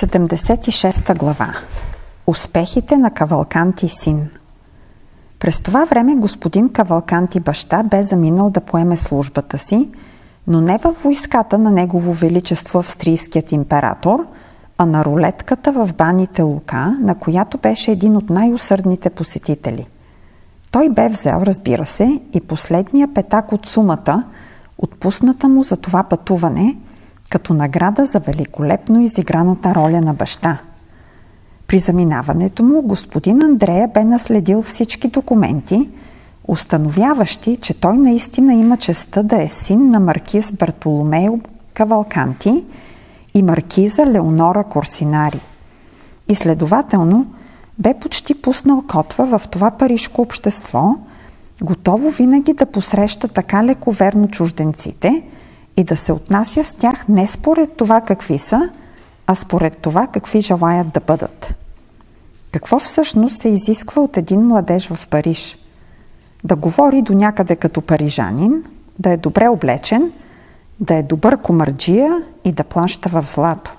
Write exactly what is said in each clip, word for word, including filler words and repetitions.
седемдесет и шеста глава. Успехите на Кавалканти син. През това време господин Кавалканти баща бе заминал да поеме службата си, но не във войската на Негово Величество австрийският император, а на рулетката в баните Лука, на която беше един от най-усърдните посетители. Той бе взел, разбира се, и последния петак от сумата, отпусната му за това пътуване, като награда за великолепно изиграната роля на баща. При заминаването му господин Андрея бе наследил всички документи, установяващи, че той наистина има честта да е син на маркиз Бартоломео Кавалканти и маркиза Леонора Корсинари. И следователно бе почти пуснал котва в това парижко общество, готово винаги да посреща така лековерно чужденците и да се отнася с тях не според това какви са, а според това какви желаят да бъдат. Какво всъщност се изисква от един младеж в Париж? Да говори до някъде като парижанин, да е добре облечен, да е добър комарджия и да плаща в злато.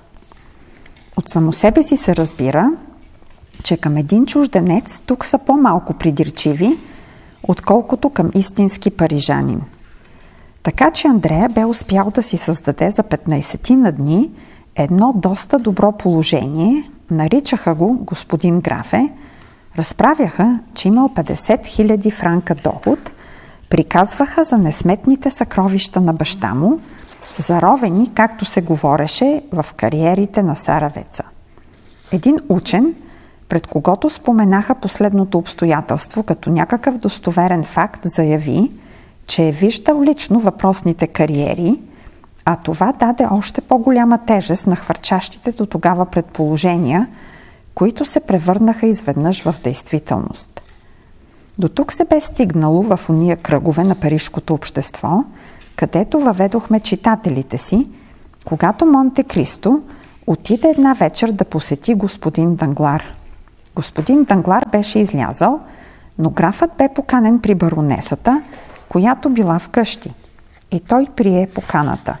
От само себе си се разбира, че към един чужденец тук са по-малко придирчиви, отколкото към истински парижанин. Така че Андрея бе успял да си създаде за петнайсетина дни едно доста добро положение, наричаха го господин графе, разправяха, че имал петдесет хиляди франка доход, приказваха за несметните съкровища на баща му, заровени, както се говореше, в кариерите на Саравеца. Един учен, пред когото споменаха последното обстоятелство като някакъв достоверен факт, заяви, че е виждал лично въпросните кариери, а това даде още по-голяма тежест на хвърчащите до тогава предположения, които се превърнаха изведнъж в действителност. До тук се бе стигнало в уния кръгове на парижкото общество, където въведохме читателите си, когато Монте Кристо отиде една вечер да посети господин Данглар. Господин Данглар беше излязъл, но графът бе поканен при баронесата, която била вкъщи, и той прие поканата.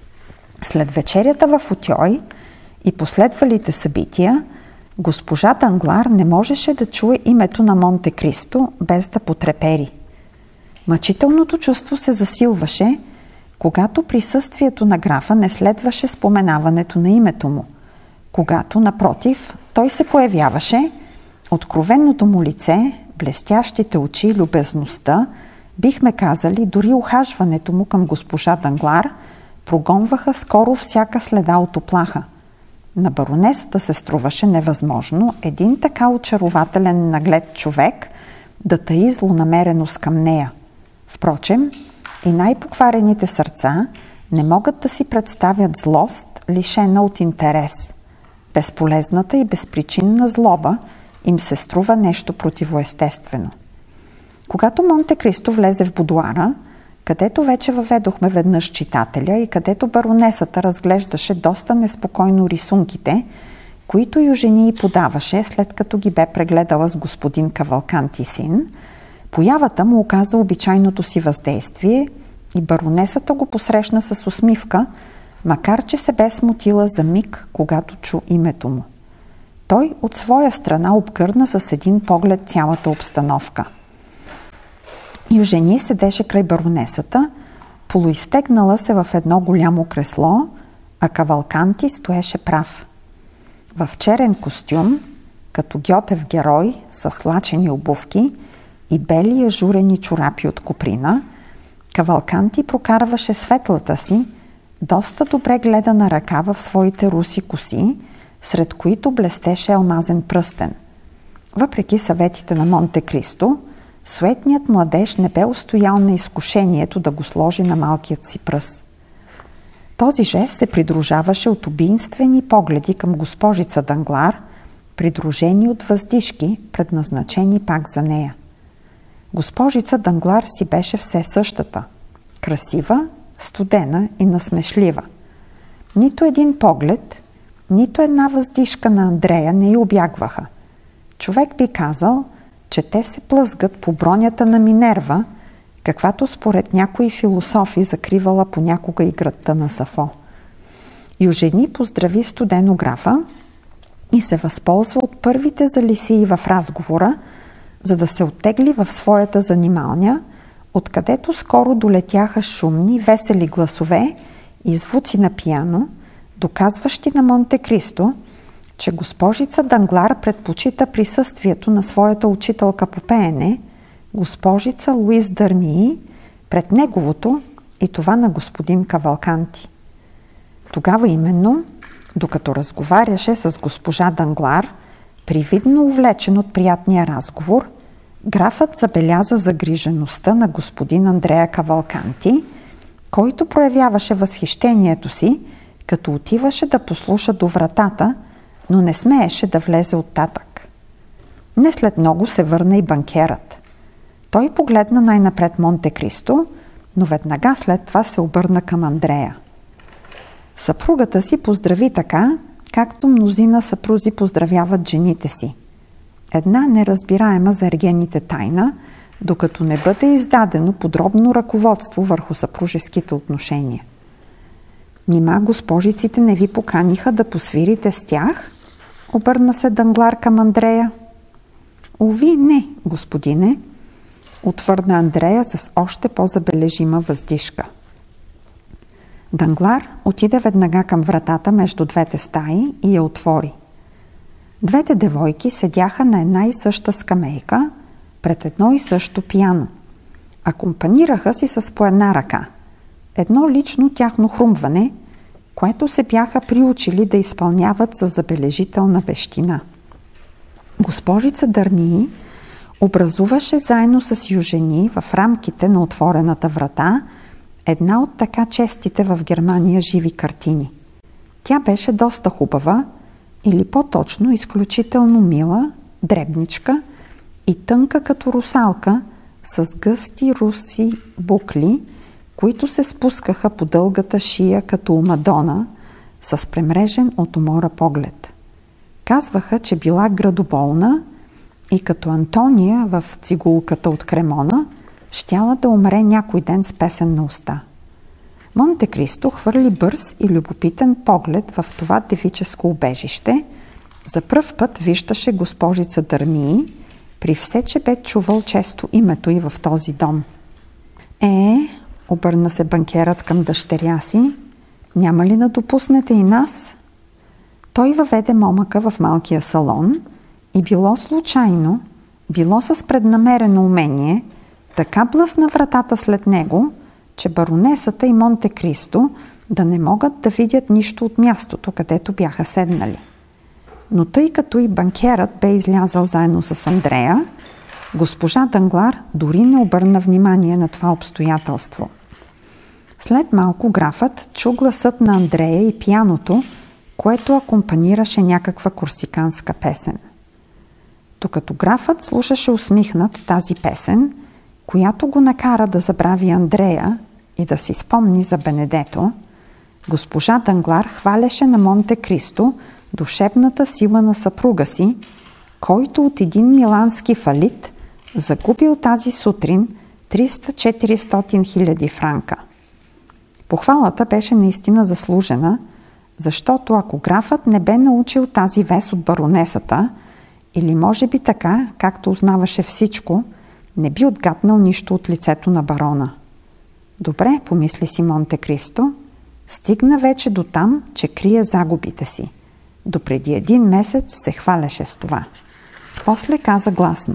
След вечерята в Отьой и последвалите събития, госпожа Данглар не можеше да чуе името на Монте Кристо без да потрепери. Мъчителното чувство се засилваше, когато присъствието на графа не следваше споменаването на името му, когато, напротив, той се появяваше, откровеното му лице, блестящите очи, любезността, бихме казали, дори ухажването му към госпожа Данглар прогонваха скоро всяка следа от уплаха. На баронесата се струваше невъзможно един така очарователен наглед човек да таи злонамереност към нея. Впрочем, и най-покварените сърца не могат да си представят злост, лишена от интерес. Безполезната и безпричинна злоба им се струва нещо противоестествено. Когато Монте Кристо влезе в будуара, където вече въведохме веднъж читателя и където баронесата разглеждаше доста неспокойно рисунките, които Южени подаваше, след като ги бе прегледала с господин Кавалканти син, появата му оказа обичайното си въздействие и баронесата го посрещна с усмивка, макар че се бе смутила за миг, когато чу името му. Той от своя страна обгърна с един поглед цялата обстановка. Южени седеше край баронесата, полуизтегнала се в едно голямо кресло, а Кавалканти стоеше прав. В черен костюм, като Гьотев герой, с слачени обувки и бели ажурени чорапи от коприна, Кавалканти прокарваше светлата си, доста добре гледана ръка в своите руси коси, сред които блестеше алмазен пръстен. Въпреки съветите на Монте Кристо, суетният младеж не бе устоял на изкушението да го сложи на малкият си пръст. Този жест се придружаваше от убийствени погледи към госпожица Данглар, придружени от въздишки, предназначени пак за нея. Госпожица Данглар си беше все същата – красива, студена и насмешлива. Нито един поглед, нито една въздишка на Андрея не й обягваха. Човек би казал, че те се плъзгат по бронята на Минерва, каквато според някои философи закривала понякога и градта на Сафо. Южени поздрави студено графа, и се възползва от първите залисии в разговора, за да се оттегли в своята занималня, откъдето скоро долетяха шумни, весели гласове и звуци на пиано, доказващи на Монте Кристо, че госпожица Данглар предпочита присъствието на своята учителка по пеене, госпожица Луиз Дърмии, пред неговото и това на господин Кавалканти. Тогава именно, докато разговаряше с госпожа Данглар, привидно увлечен от приятния разговор, графът забеляза загрижеността на господин Андреа Кавалканти, който проявяваше възхищението си, като отиваше да послуша до вратата, но не смееше да влезе оттатък. Не след много се върна и банкерът. Той погледна най-напред Монте Кристо, но веднага след това се обърна към Андрея. Съпругата си поздрави така, както мнозина съпрузи поздравяват жените си. Една неразбираема за ергените тайна, докато не бъде издадено подробно ръководство върху съпружеските отношения. Нима госпожиците не ви поканиха да посвирите с тях? Обърна се Данглар към Андрея. Ови, не, господине, отвърна Андрея с още по-забележима въздишка. Данглар отиде веднага към вратата между двете стаи и я отвори. Двете девойки седяха на една и съща скамейка пред едно и също пиано. Акомпанираха си с по една ръка. Едно лично тяхно хрумване, което се бяха приучили да изпълняват със забележителна вещина. Госпожица Дърмии образуваше заедно с Южени в рамките на отворената врата една от така честите в Германия живи картини. Тя беше доста хубава, или по-точно изключително мила, дребничка и тънка като русалка, с гъсти руси букли, които се спускаха по дългата шия като у Мадона, с премрежен от умора поглед. Казваха, че била градоболна и като Антония в цигулката от Кремона, щяла да умре някой ден с песен на уста. Монте Кристо хвърли бърз и любопитен поглед в това девическо убежище. За пръв път виждаше госпожица Дърмии, при все, че бе чувал често името й в този дом. Е, обърна се банкерът към дъщеря си, няма ли да допуснете и нас? Той въведе момъка в малкия салон и било случайно, било с преднамерено умение, така блъсна вратата след него, че баронесата и Монте Кристо да не могат да видят нищо от мястото, където бяха седнали. Но тъй като и банкерът бе излязъл заедно с Андрея, госпожа Данглар дори не обърна внимание на това обстоятелство. След малко графът чу гласът на Андрея и пианото, което акомпанираше някаква корсиканска песен. Докато графът слушаше усмихнат тази песен, която го накара да забрави Андрея и да си спомни за Бенедето, госпожа Данглар хваляше на Монте Кристо душевната сила на съпруга си, който от един милански фалит загубил тази сутрин триста-четиристотин хиляди франка. Похвалата беше наистина заслужена, защото ако графът не бе научил тази вест от баронесата, или може би така, както узнаваше всичко, не би отгатнал нищо от лицето на барона. Добре, помисли си Монте Кристо, стигна вече до там, че крие загубите си. Допреди един месец се хваляше с това. После каза гласно: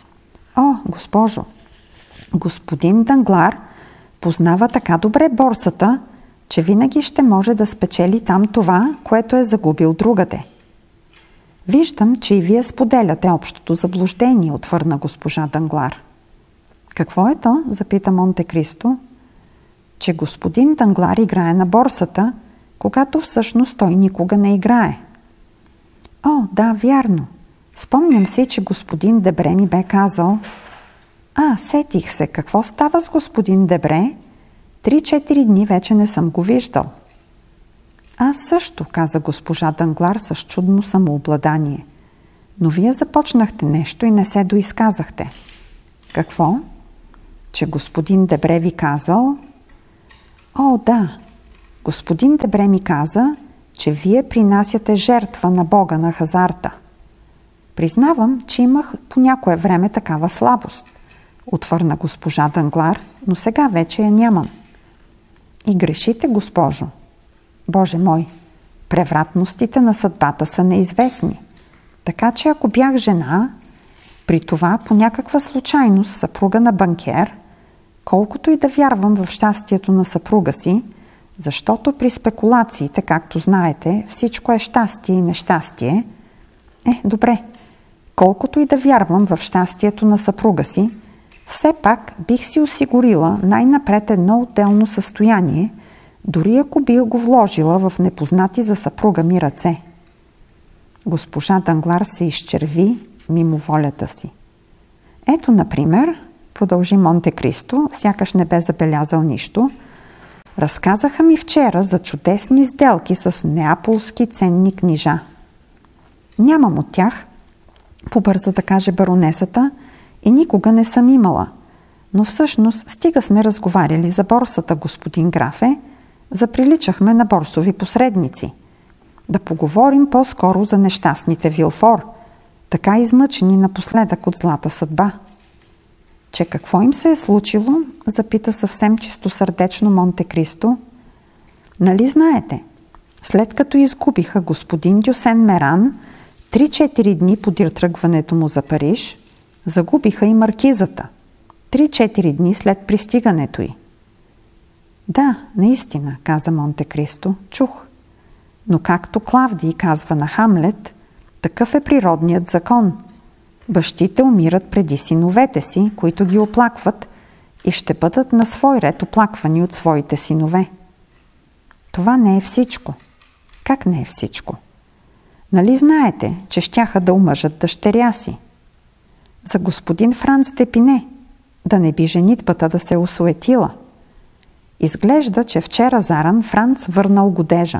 О, госпожо, господин Данглар познава така добре борсата, че винаги ще може да спечели там това, което е загубил другаде. Виждам, че и вие споделяте общото заблуждение, отвърна госпожа Данглар. Какво е то? Запита Монте Кристо. Че господин Данглар играе на борсата, когато всъщност той никога не играе. О, да, вярно. Спомням си, че господин Дебре ми бе казал: А, сетих се, какво става с господин Дебре? Три-четири дни вече не съм го виждал. Аз също, каза госпожа Данглар с чудно самообладание. Но вие започнахте нещо и не се доизказахте. Какво? Че господин Дебре ви казал? О, да. Господин Дебре ми каза, че вие принасяте жертва на Бога на хазарта. Признавам, че имах по някое време такава слабост, отвърна госпожа Данглар, но сега вече я нямам. И грешите, госпожо. Боже мой, превратностите на съдбата са неизвестни. Така че ако бях жена, при това по някаква случайност съпруга на банкер, колкото и да вярвам в щастието на съпруга си, защото при спекулациите, както знаете, всичко е щастие и нещастие, е, добре, колкото и да вярвам в щастието на съпруга си, все пак бих си осигурила най-напред едно отделно състояние, дори ако бих го вложила в непознати за съпруга ми ръце. Госпожа Данглар се изчерви мимо волята си. Ето, например, продължи Монте Кристо, сякаш не бе забелязал нищо, разказаха ми вчера за чудесни сделки с неаполски ценни книжа. Нямам от тях, побърза да каже баронесата, и никога не съм имала. Но всъщност стига сме разговаряли за борсата, господин графе, заприличахме на борсови посредници. Да поговорим по-скоро за нещастните Вилфор, така измъчени напоследък от злата съдба. Че какво им се е случило, запита съвсем чистосърдечно Монте Кристо. Нали знаете, след като изгубиха господин Дюсен Меран, три-четири дни подир тръгването му за Париж, загубиха и маркизата, три-четири дни след пристигането й. Да, наистина, каза Монте Кристо, чух. Но както Клавдий казва на Хамлет, такъв е природният закон. Бащите умират преди синовете си, които ги оплакват, и ще бъдат на свой ред оплаквани от своите синове. Това не е всичко. Как не е всичко? Нали знаете, че щяха да омъжат дъщеря си? За господин Франц Тепине, да не би женитбата да се осуетила. Изглежда, че вчера заран Франц върнал годежа.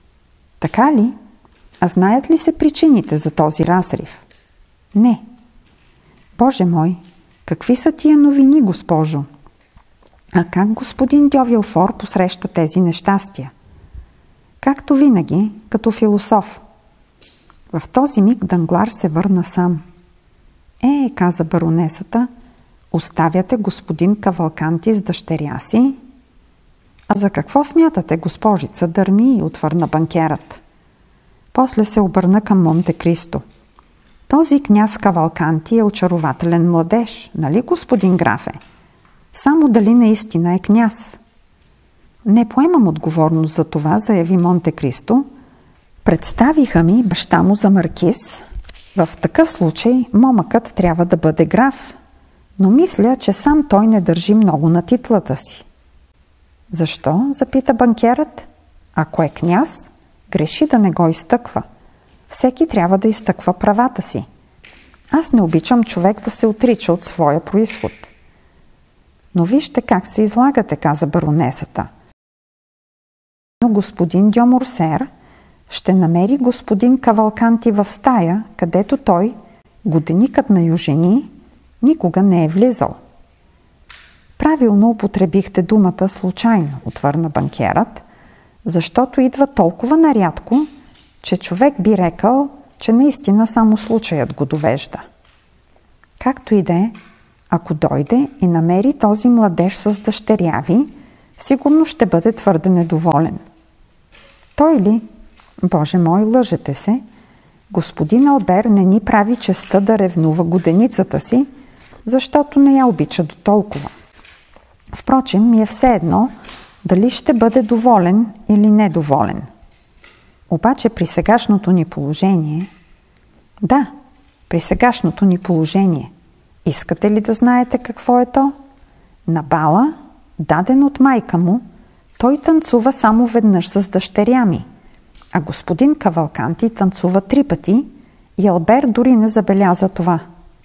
Така ли? А знаят ли се причините за този разрив? Не. Боже мой, какви са тия новини, госпожо? А как господин Дьо Вилфор посреща тези нещастия? Както винаги, като философ. В този миг Данглар се върна сам. Е, каза баронесата, оставяте господин Кавалканти с дъщеря си? А за какво смятате, госпожица, дърми, отвърна банкерът. После се обърна към Монте Кристо. Този княз Кавалканти е очарователен младеж, нали, господин графе? Само дали наистина е княз? Не поемам отговорност за това, заяви Монте Кристо. Представиха ми баща му за маркиз. В такъв случай момъкът трябва да бъде граф, но мисля, че сам той не държи много на титлата си. Защо? Запита банкерът. Ако е княз, греши да не го изтъква. Всеки трябва да изтъква правата си. Аз не обичам човек да се отрича от своя произход. Но вижте как се излагате, каза баронесата. Но господин Дьо Морсер ще намери господин Кавалканти в стая, където той, годеникът на южени, никога не е влизал. Правилно употребихте думата случайно, отвърна банкерът, защото идва толкова нарядко, че човек би рекал, че наистина само случаят го довежда. Както и да е, ако дойде и намери този младеж с дъщеря ви, сигурно ще бъде твърде недоволен. Той ли? Боже мой, лъжете се. Господин Албер не ни прави честа да ревнува годеницата си, защото не я обича до толкова. Впрочем, ми е все едно дали ще бъде доволен или недоволен. Обаче при сегашното ни положение... Да, при сегашното ни положение. Искате ли да знаете какво е то? На бала, даден от майка му, той танцува само веднъж с дъщеря ми, а господин Кавалканти танцува три пъти и Албер дори не забеляза това.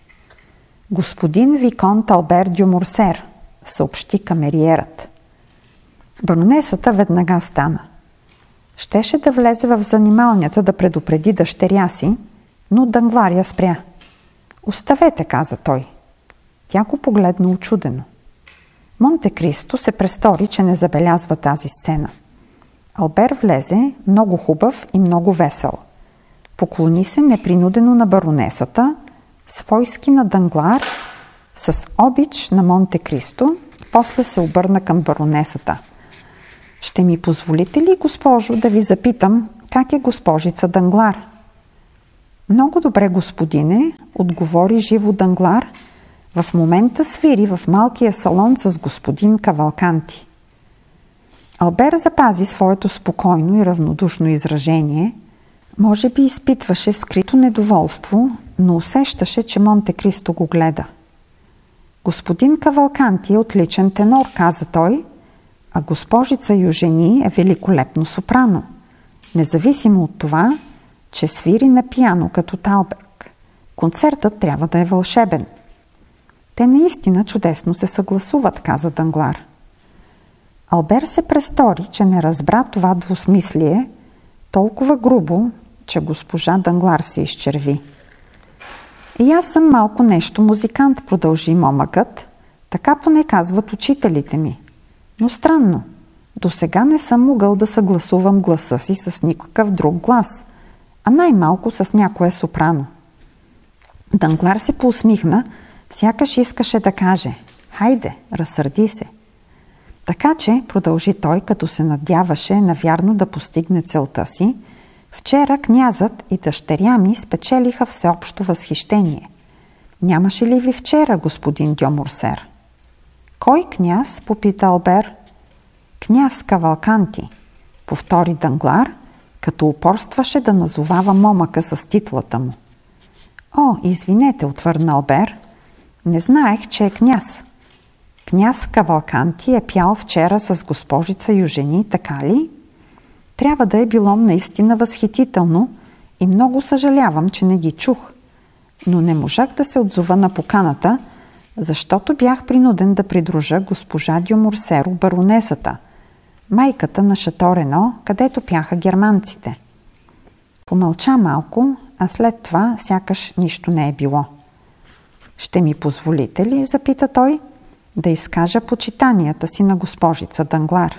Господин Виконт Албер дю Морсер, съобщи камериерът. Баронесата веднага стана. Щеше да влезе в занималнята да предупреди дъщеря си, но Данглар я спря. Оставете, каза той. Тя го погледна учудено. Монте Кристо се престори, че не забелязва тази сцена. Албер влезе, много хубав и много весел. Поклони се непринудено на баронесата, свойски на Данглар, с обич на Монте Кристо, после се обърна към баронесата. Ще ми позволите ли, госпожо, да ви запитам, как е госпожица Данглар? Много добре, господине, отговори живо Данглар. В момента свири в малкия салон с господин Кавалканти. Албер запази своето спокойно и равнодушно изражение. Може би изпитваше скрито недоволство, но усещаше, че Монте Кристо го гледа. Господин Кавалканти е отличен тенор, каза той, а госпожица Южени е великолепно сопрано, независимо от това, че свири на пиано като Талберг. Концертът трябва да е вълшебен. Те наистина чудесно се съгласуват, каза Данглар. Албер се престори, че не разбра това двусмислие, толкова грубо, че госпожа Данглар се изчерви. И аз съм малко нещо музикант, продължи момъкът. Така поне казват учителите ми. Но странно, досега не съм могъл да съгласувам гласа си с никакъв друг глас, а най-малко с някое сопрано. Данглар се поусмихна, сякаш искаше да каже: хайде, разсърди се. Така че, продължи той, като се надяваше навярно да постигне целта си, вчера князът и дъщеря ми спечелиха всеобщо възхищение. Нямаше ли ви вчера, господин Дьомурсер? Кой княз? Попита Албер. Княз Кавалканти, повтори Данглар, като упорстваше да назовава момъка с титлата му. О, извинете, отвърна Албер. Не знаех, че е княз. Княз Кавалканти е пял вчера с госпожица Южени, така ли? Трябва да е било наистина възхитително и много съжалявам, че не ги чух. Но не можах да се отзова на поканата, защото бях принуден да придружа госпожа Дюмурсеро, баронесата, майката на Шато Рено, където пяха германците. Помълча малко, а след това сякаш нищо не е било. Ще ми позволите ли, запита той, да изкажа почитанията си на госпожица Данглар?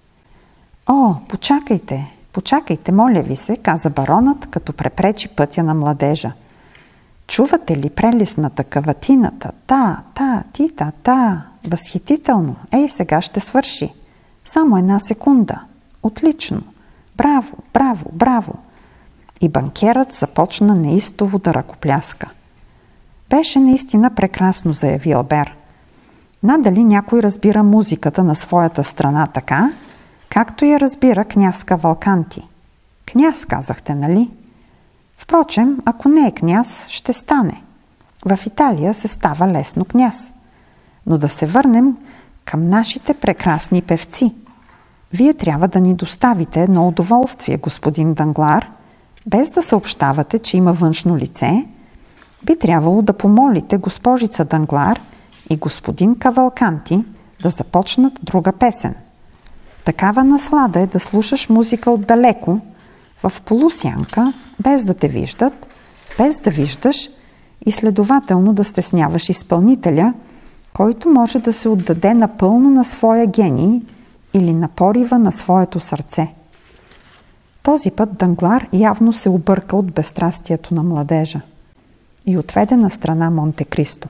О, почакайте, почакайте, моля ви се, каза баронът, като препречи пътя на младежа. Чувате ли прелестната каватината? Та, та, ти, та, та. Възхитително. Ей, сега ще свърши. Само една секунда. Отлично. Браво, браво, браво. И банкерът започна неистово да ръкопляска. Беше наистина прекрасно, заяви Албер. Надали някой разбира музиката на своята страна така, както я разбира княз Кавалканти. Княз, казахте, нали? Впрочем, ако не е княз, ще стане. В Италия се става лесно княз. Но да се върнем към нашите прекрасни певци. Вие трябва да ни доставите едно удоволствие, господин Данглар, без да съобщавате, че има външно лице. Би трябвало да помолите госпожица Данглар и господин Кавалканти да започнат друга песен. Такава наслада е да слушаш музика отдалеко, в полусянка, без да те виждат, без да виждаш и следователно да стесняваш изпълнителя, който може да се отдаде напълно на своя гений или на порива на своето сърце. Този път Данглар явно се обърка от безстрастието на младежа и отведе на страна Монте Кристо.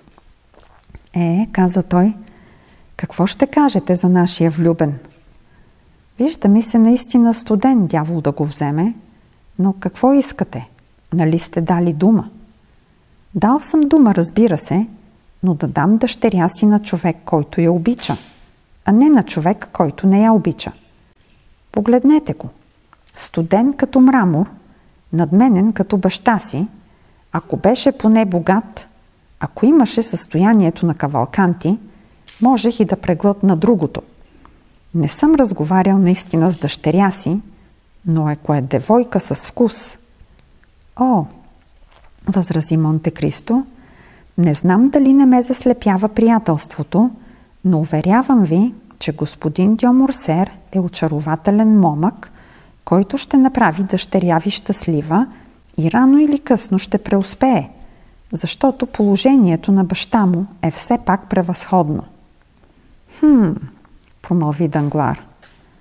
Е, каза той, какво ще кажете за нашия влюбен? Вижда ми се наистина студен, дявол да го вземе, но какво искате? Нали сте дали дума? Дал съм дума, разбира се, но да дам дъщеря си на човек, който я обича, а не на човек, който не я обича. Погледнете го. Студен като мрамор, надменен като баща си, ако беше поне богат, ако имаше състоянието на Кавалканти, можех и да преглътна другото. Не съм разговарял наистина с дъщеря си, но ако е девойка с вкус. О, възрази Монте Кристо, не знам дали не ме заслепява приятелството, но уверявам ви, че господин Дьомурсер е очарователен момък, който ще направи дъщеря ви щастлива и рано или късно ще преуспее, защото положението на баща му е все пак превъзходно. Хм, промълви Данглар.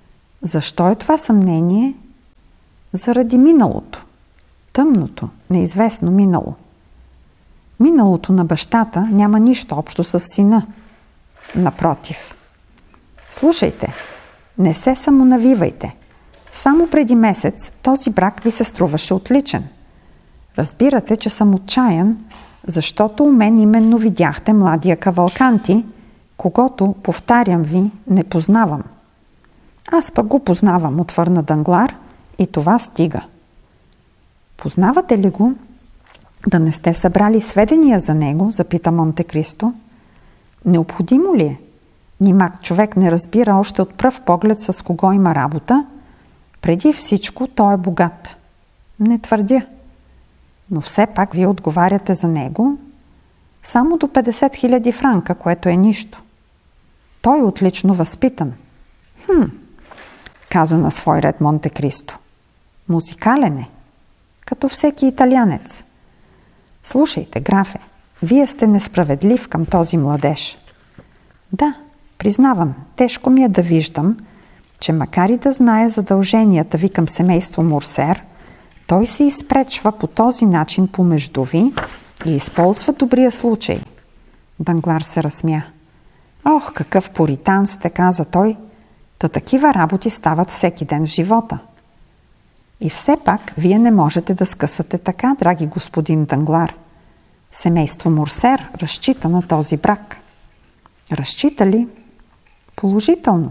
Защо е това съмнение? Заради миналото. Тъмното, неизвестно минало. Миналото на бащата няма нищо общо с сина. Напротив. Слушайте, не се самонавивайте. Само преди месец този брак ви се струваше отличен. Разбирате, че съм отчаян, защото у мен именно видяхте младия Кавалканти, когото, повтарям ви, не познавам. Аз пък го познавам, отвърна Данглар, и това стига. Познавате ли го? Да не сте събрали сведения за него, запита Монте Кристо. Необходимо ли е? Нимак човек не разбира още от пръв поглед с кого има работа. Преди всичко той е богат. Не твърдя. Но все пак вие отговаряте за него само до петдесет хиляди франка, което е нищо. Той е отлично възпитан. Хм, каза на свой ред Монте Кристо. Музикален е, като всеки италианец. Слушайте, графе, вие сте несправедлив към този младеж. Да, признавам, тежко ми е да виждам, че макар и да знае задълженията ви към семейство Морсер, той се изпречва по този начин помежду ви и използва добрия случай. Данглар се разсмя. Ох, какъв пуритан сте, каза той, та такива работи стават всеки ден в живота. И все пак вие не можете да скъсате така, драги господин Данглар. Семейство Морсер разчита на този брак. Разчита ли? Положително.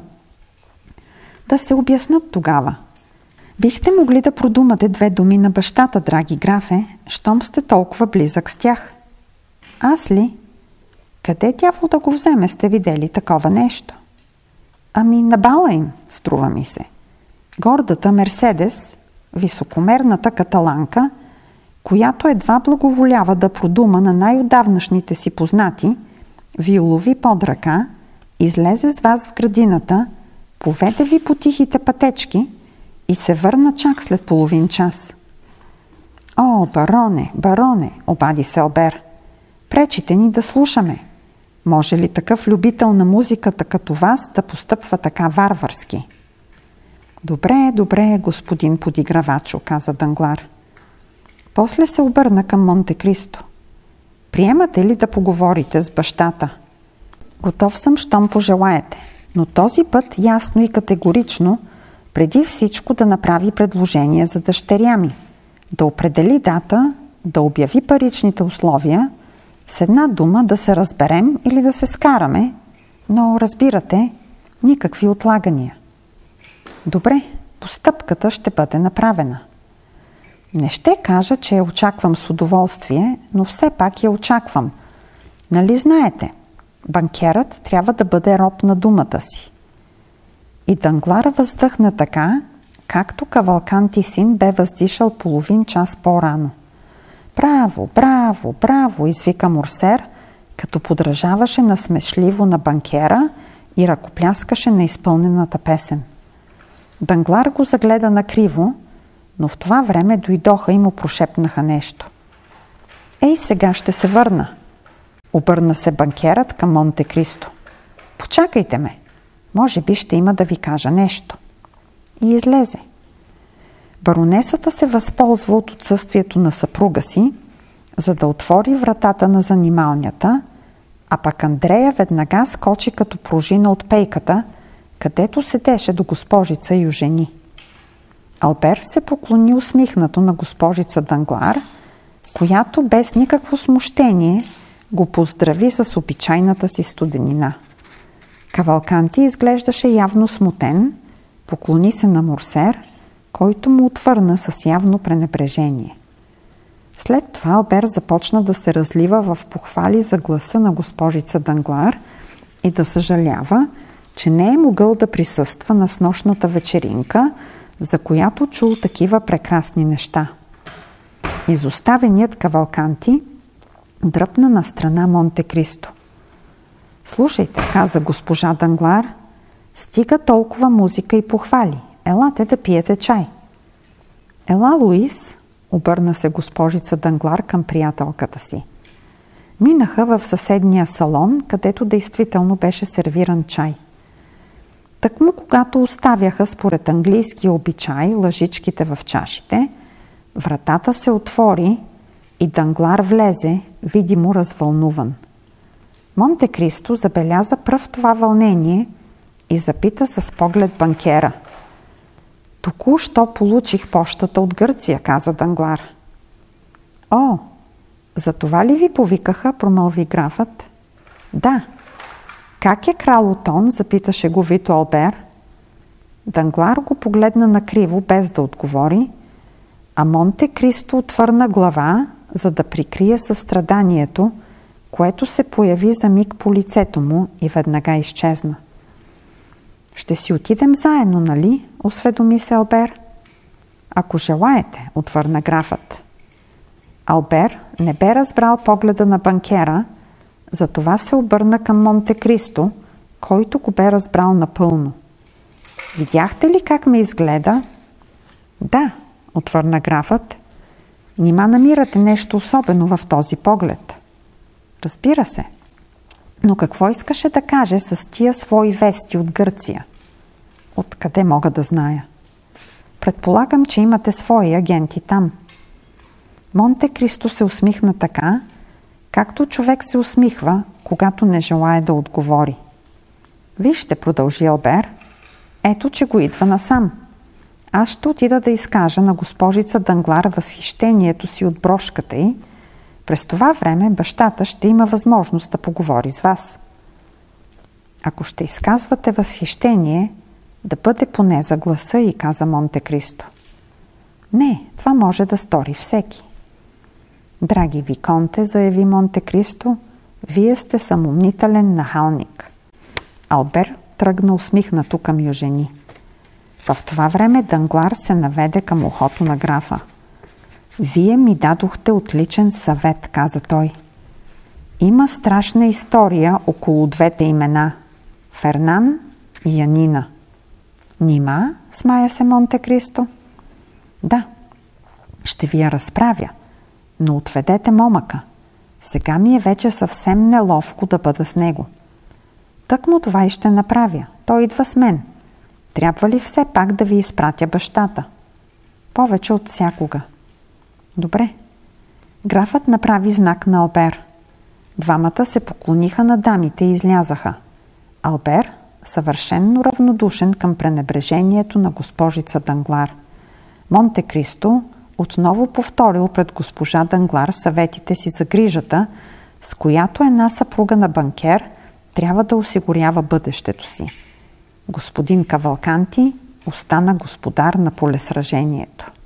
Да се обяснат тогава. Бихте могли да продумате две думи на бащата, драги графе, щом сте толкова близък с тях. Аз ли? Къде дявол да го вземе, сте видели такова нещо? Ами на бала им, струва ми се. Гордата Мерседес, високомерната каталанка, която едва благоволява да продума на най-отдавнашните си познати, ви улови под ръка, излезе с вас в градината, поведе ви по тихите пътечки и се върна чак след половин час. О, бароне, бароне, обади се Албер, пречите ни да слушаме. Може ли такъв любител на музиката като вас да постъпва така варварски? Добре, добре, господин подигравачо, каза Данглар. После се обърна към Монте Кристо. Приемате ли да поговорите с бащата? Готов съм, щом пожелаете, но този път ясно и категорично, преди всичко да направи предложение за дъщеря ми, да определи дата, да обяви паричните условия, с една дума да се разберем или да се скараме, но, разбирате, никакви отлагания. Добре, постъпката ще бъде направена. Не ще кажа, че я очаквам с удоволствие, но все пак я очаквам. Нали знаете, банкерът трябва да бъде роб на думата си. И Данглар въздъхна така, както Кавалканти син бе въздишал половин час по-рано. Браво, браво, браво, извика Морсер, като подражаваше насмешливо на банкера и ръкопляскаше на изпълнената песен. Данглар го загледа накриво, но в това време дойдоха и му прошепнаха нещо. Ей, сега ще се върна. Обърна се банкерът към Монте Кристо. Почакайте ме. Може би ще има да ви кажа нещо. И излезе. Баронесата се възползва от отсъствието на съпруга си, за да отвори вратата на занималнята, а пък Андрея веднага скочи като пружина от пейката, където седеше до госпожица и ожени. Албер се поклони усмихнато на госпожица Данглар, която без никакво смущение го поздрави с обичайната си студенина. Кавалканти изглеждаше явно смутен, поклони се на Морсер, който му отвърна с явно пренебрежение. След това Албер започна да се разлива в похвали за гласа на госпожица Данглар и да съжалява, че не е могъл да присъства на снощната вечеринка, за която чул такива прекрасни неща. Изоставеният Кавалканти дръпна на страна Монте Кристо. Слушайте, каза госпожа Данглар, стига толкова музика и похвали. Елате да пиете чай. Ела, Луис, обърна се госпожица Данглар към приятелката си. Минаха в съседния салон, където действително беше сервиран чай. Тъкмо когато оставяха според английския обичай лъжичките в чашите, вратата се отвори и Данглар влезе, видимо развълнуван. Монте Кристо забеляза пръв това вълнение и запита с поглед банкера. Току-що получих пощата от Гърция, каза Данглар. О, за това ли ви повикаха, промълви графът? Да. Как е крал Отон, запита шеговито Албер. Данглар го погледна накриво, без да отговори, а Монте Кристо отвърна глава, за да прикрие състраданието, което се появи за миг по лицето му и веднага изчезна. Ще си отидем заедно, нали? Осведоми се Албер. Ако желаете, отвърна графът. Албер не бе разбрал погледа на банкера, затова се обърна към Монте Кристо, който го бе разбрал напълно. Видяхте ли как ме изгледа? Да, отвърна графът. Нима намирате нещо особено в този поглед? Разбира се. Но какво искаше да каже с тия свои вести от Гърция? Откъде мога да зная? Предполагам, че имате свои агенти там. Монте Кристо се усмихна така, както човек се усмихва, когато не желая да отговори. Вижте, продължи Албер, ето, че го идва насам. Аз ще отида да изкажа на госпожица Данглар възхищението си от брошката й. През това време бащата ще има възможност да поговори с вас. Ако ще изказвате възхищение, да бъде поне за гласа й, каза Монте Кристо. Не, това може да стори всеки. Драги виконте, заяви Монте Кристо, вие сте самомнителен нахалник. Албер тръгна усмихнато към южени. В това време Данглар се наведе към ухото на графа. Вие ми дадохте отличен съвет, каза той. Има страшна история около двете имена – Фернан и Янина. Нима, смая се Монте Кристо. Да, ще ви я разправя, но отведете момъка. Сега ми е вече съвсем неловко да бъда с него. Тъкмо това и ще направя. Той идва с мен. Трябва ли все пак да ви изпратя бащата? Повече от всякога. Добре. Графът направи знак на Албер. Двамата се поклониха на дамите и излязаха. Албер, съвършенно равнодушен към пренебрежението на госпожица Данглар. Монте Кристо отново повторил пред госпожа Данглар съветите си за грижата, с която една съпруга на банкер трябва да осигурява бъдещето си. Господин Кавалканти остана господар на полесражението.